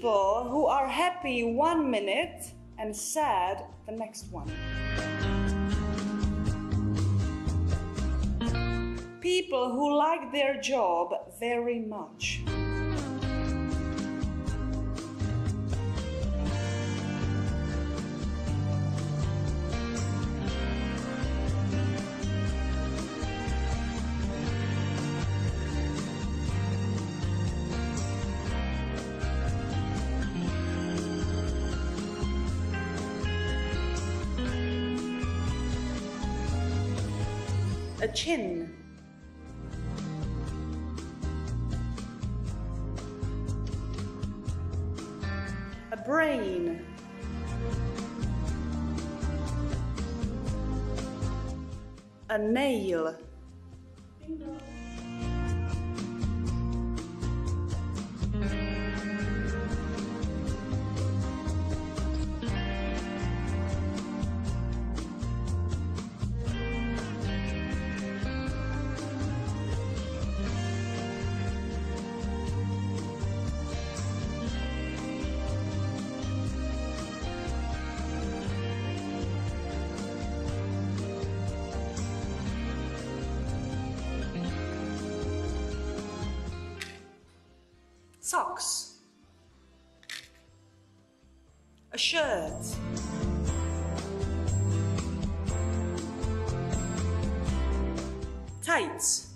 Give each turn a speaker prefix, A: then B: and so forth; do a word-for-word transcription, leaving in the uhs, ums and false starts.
A: People who are happy one minute and sad the next one. People who like their job very much. A chin. A brain. A nail. Bingo. Socks. A shirt. Tights.